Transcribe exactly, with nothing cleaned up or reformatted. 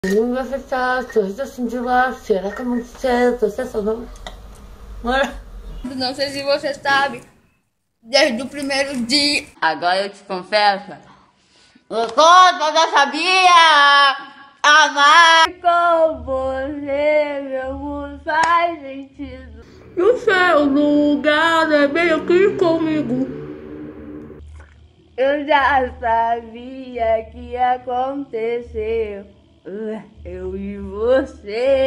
Não vai fechar, sorriso assim de lá, será que é muito certo? Você só não. Não sei se você sabe, desde o primeiro dia. Agora eu te confesso, o conto eu já sabia amar. Com você, meu mundo faz sentido. No seu lugar é bem aqui comigo. Eu já sabia que ia acontecer. Eu e você.